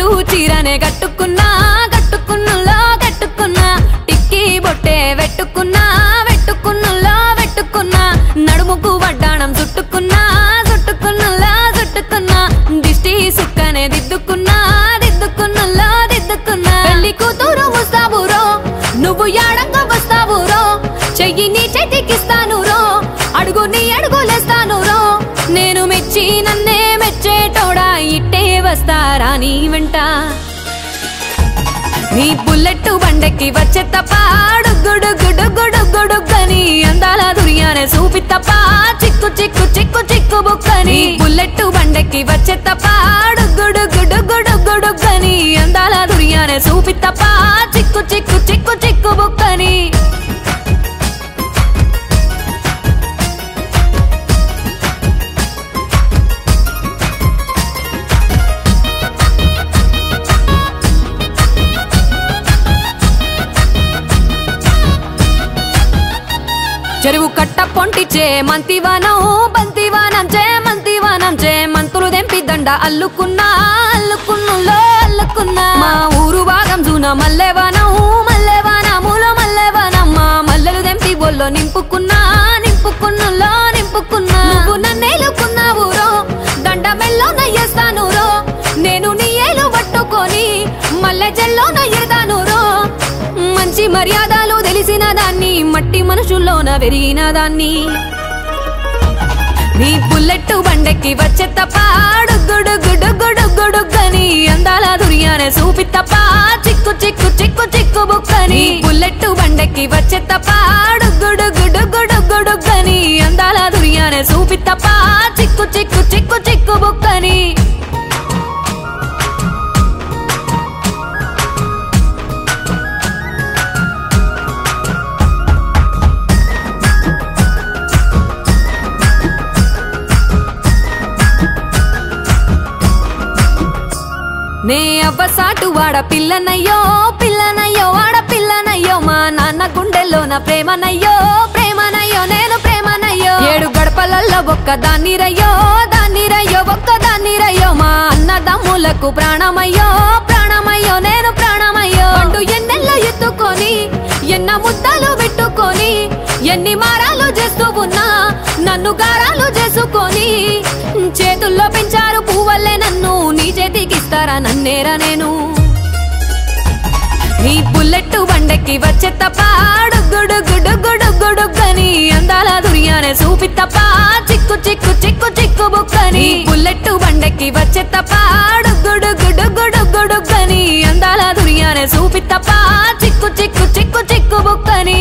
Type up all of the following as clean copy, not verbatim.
పట్టు చీరనే కట్టుకున్నా కట్టుకున్నులో కట్టుకున్నా టిక్కి బొట్టే వెట్టుకున్నా వెట్టుకున్నులో వెట్టుకున్నా నడుముకు వడ్డాణం చుట్టుకున్నా చుట్టుకున్నులో చుట్టుకున్నా దిష్టి సుక్కనే దిద్దుకున్నా దిద్దుకున్నులో దిద్దుకున్నా పెళ్లి కూతురు ముస్తాబురో నువ్వు యాడంగా వస్తావురో చెయ్యి నీ చేతికిస్తాను రో అడుగు నీ అడుగులేస్తాను రో నేను మెచ్చి నన్నే మెచ్చేటోడా ఇట్టే వస్తారా నీ వెంట నీ బుల్లెట్ బండెక్కి వచ్చే తప్ప గుడుగుడుగుడుగుడుగుడుగని అందాల దుర్యానే చూపి తప్ప చిక్కు చిక్కు చిక్కు చిక్కు బుక్కని బుల్లెట్ బండెక్కి వచ్చే తప్ప గుడుగుడుగుడుగుడుగని అందాల దుర్యానే చూపి తప్ప చిక్కు చిక్కు చిక్కు చిక్కు బుక్కని చెరువు కట్ట పొంటిచే మంతివానం బంతివానం చే మంతివానం చే మంతులు దెంపి దండ అల్లుకున్నా అల్లుకున్నులో అల్లుకున్నా మా ఊరు భాగం జూన మల్లెవానం మల్లెవానములో మల్లెవానమ్మ మల్లెలు దెంపి బొల్లో నింపుకున్నా నింపుకున్నులో నింపుకున్నా నువ్వు నన్నేలుకున్నావు రో దండ మెల్లో నయ్యేస్తాను రో నేను నీ ఏలు పట్టుకొని మల్లె జల్లో నయ్యేదాను రో మంచి మర్యాదలు తెలిసిన దాన్ని మట్టి మనుషుల్లోన వెరిగిన దాన్ని నీ బుల్లెట్ బండెక్కి వచ్చే తప్ప గుడుగుడుగుడుగుడుగని అందాల దుర్యానే చూపి తప్ప చిక్కు చిక్కు చిక్కు చిక్కు బుక్కని బుల్లెట్ బండెక్కి వచ్చే తప్ప గుడుగుడుగుడుగుడుగని అందాల దుర్యానే చూపి తప్ప చిక్కు చిక్కు చిక్కు చిక్కు బుక్కని నే అవ్వసాటు వాడ పిల్లనయ్యో పిల్లనయ్యో వాడ పిల్లనయ్యో మా నాన్న గుండెల్లోన ప్రేమనయ్యో ప్రేమనయ్యో నేను ప్రేమనయ్యో 7 గడపలల్లో ఒక్కదాన్ని రయ్యో దాన్ని రయ్యో ఒక్కదాన్ని రయ్యో మా అన్నదమ్ములకు ప్రాణమయ్యో ప్రాణమయ్యో నేను ప్రాణమయ్యో అంటూ ఎన్నెల్లో ఎత్తుకొని ఎన్న ముద్దలు పెట్టుకొని ఎన్ని మారాలు చేస్తూ ఉన్నా నన్ను గారాలు చేసుకొని చేతుల్లో పెంచారు పువ్వల్లే నన్ను నీ చేతికిస్తారా నన్నేరా నేను నీ బుల్లెట్ బండెక్కి వచ్చే తప్ప గుడుగుడుగుడుగుడుగని అందాల దుర్యానే చూపి తప్ప చిక్కు చిక్కు చిక్కు చిక్కు బుక్కని బుల్లెట్ బండెక్కి వచ్చే తప్ప గుడుగుడుగుడుగుడుగని అందాల దుర్యానే చూపి తప్ప చిక్కు చిక్కు చిక్కు చిక్కు బుక్కని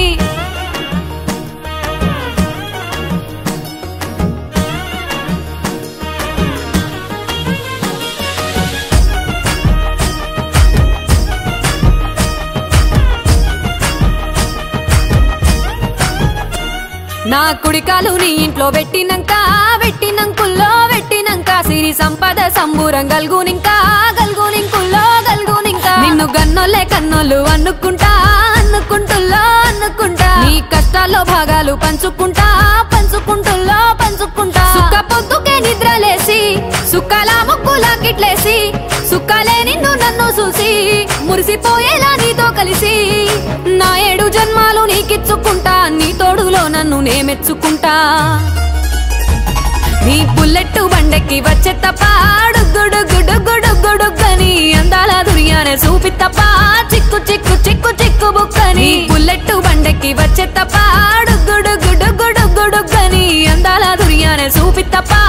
నా కుడికాలు నీ ఇంట్లో వెట్టినంకుల్లో వెట్టినంక సిరి సంపద సంబూరం గల్గునింకా గల్గునింకుల్లో గల్గునింకా నిన్ను గన్నోలే కన్నోలు అనుకుంటా అనుకుంటుల్లో అనుకుంటా నీ కష్టాల్లో భాగాలు పంచుకుంటా పంచుకుంటుల్లో పంచుకుంటా సుఖ పొద్దుకే నిద్రలేసి సుఖాల ముక్కులా కిట్లేసి సుఖాలే నిన్ను నన్ను చూసి మురిసిపోయేలా నీతో కలిసి నా 7 జన్మాలు నీకిచ్చుకుంటా నీ తోడులో నన్ను నే మెచ్చుకుంటా నీ బుల్లెట్ బండెక్కి వచ్చే తప్ప గుడుగుడుగుడుగుడుగని అందాల దుర్యానే చూపి తప్ప చిక్కు చిక్కు చిక్కు చిక్కు బుక్కని బుల్లెట్ బండెక్కి వచ్చే తప్ప గుడుగుడుగుడుగుడుగని అందాల దుర్యానే చూపి తప్ప